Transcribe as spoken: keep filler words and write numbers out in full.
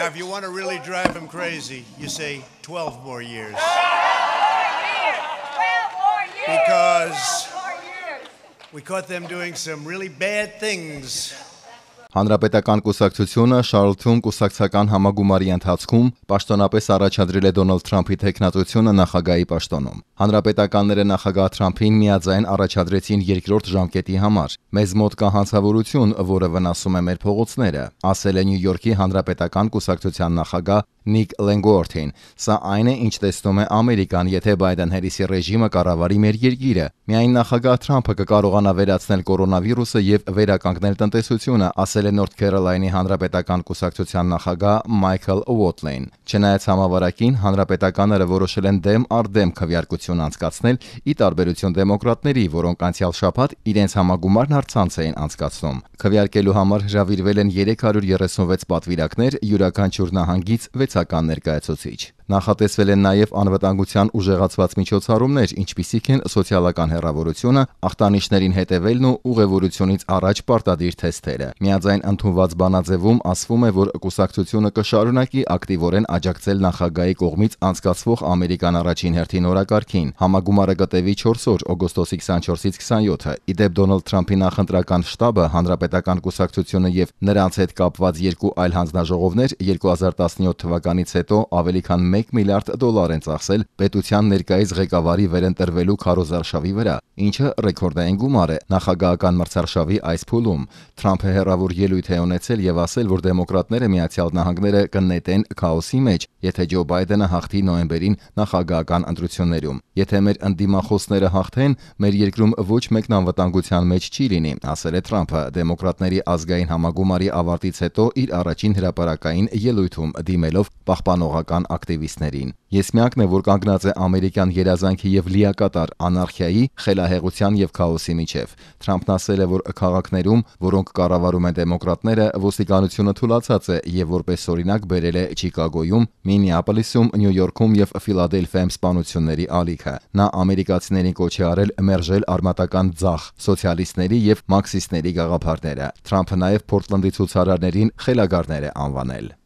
Now, if you want to really drive him crazy, you say twelve more years. Because we caught them doing some really bad things. Հանրապետական կուսակցությունը Շարլթում կուսակցական համագումարի ընթացքում պաշտոնապես առաջադրել է Դոնալդ Թրամփի թեկնածությունը նախագահի պաշտոնում։ Հանրապետականները նախագահ Թրամփին միաձայն առաջադրեցին երկրորդ ժամկետի համար։ Մեզ մոտ կա հանցավորություն, որը վնասում է մեր փողոցները, ասել է Նյու Յորքի հանրապետական կուսակցության նախագահ Նիկ Լենգորթին։ Սա այն է, ինչ տեսնում է Ամերիկան, եթե Բայդեն-Հերիսի ռեժիմը կառավարի մեր երկիրը։ Միայն նախագահ Թրամփը կկարողանա վերացնել կորոնավիրուսը եւ վերականգնել տնտեսությունը, ասել է Նորթ Քերոլայնի հանրապետական կուսակցության նախագահ Մայքլ Ուոթլին։ Չնայած համավարակին, հանրապետականները որոշել են դեմ առ դեմ քվեարկություն անցկացնել, ի տարբերություն դեմոկրատների, որոնք անցյալ շաբաթ իրենց համագումարն առցանց էին անցկացնում։ Քվեարկելու համար հրավիրվել են երեք հարյուր երեսունվեց պատվիրակներ, յուրաքանչյուր նահանգից վեցական ներկայացուցիչ։ Նախատեսվել են նաև անվտանգության ուժեղացված միջոցառումներ, ինչպիսիք են սոցիալական հեռավորությունը, ախտանիշներին հետևելն ու ուղևորությունից առաջ պարտադիր թեստերը։ Միաձայն ընդունված բանաձևում ասվում է, որ կուսակցությունը կշարունակի ակտիվորեն աջակցել նախագահի կողմից անցկացվող ամերիկան առաջին հերթին օրակարգին։ Համագումարը կտևի չորս օր՝ օգոստոսի քսանչորսից քսանյոթը։ Ի դեպ Դոնալդ Թրամփի նախընտրական շտաբը, հանրապետական կուսակցությունը եւ նրանց հետ կապված երկու այլ հանձնաժողովներ երկու հազար տասնյոթ թվականից հետո ավելի քան մեկ միլիարդ դոլար են ծախսել պետության ներկայիս ղեկավարի վերընտրվելու քարոզարշավի վրա, ինչը ռեկորդային գումար է նախագահական մրցարշավի այս փուլում։ Թրամփը հերավոր ելույթ է ունեցել եւ ասել, որ դեմոկրատները Միացյալ Նահանգները կնետեն քաոսի մեջ, եթե Ջո Բայդենը հաղթի նոյեմբերին նախագահական ընտրություններում։ Եթե մեր ընդդիմախոսները հաղթեն, մեր երկրում ոչ մեկն անվտանգության մեջ չի լինի, ասել է Թրամփը դեմոկրատների ազգային համագումարի ավարտից հետո իր առաջին հրապարակային ելույթում դիմելով պահպանողական ակտիվիստներին։ Ես միակն է, որ կանգնած է ամերիկյան երազանքի եւ լիակատար անարխիայի, խելահեղության եւ քաոսի միջև։ Թրամփն ասել է, որ քաղաքներում, որոնք կառավարում են դեմոկրատները, ոստիկանությունը թուլացած է եւ որպես օրինակ բերել է Չիկագոյում, Մինեապոլիսում, Նյու Յորքում եւ Ֆիլադելֆիայում սպանությունների ալիքը։ Նա ամերիկացիներին կոչ է արել մերժել արմատական ձախ, սոցիալիստների եւ մարքսիստների գաղափարները։ Թրամփը նաեւ Փորտլանդի ցուցարարներին խելագարներ է անվանել։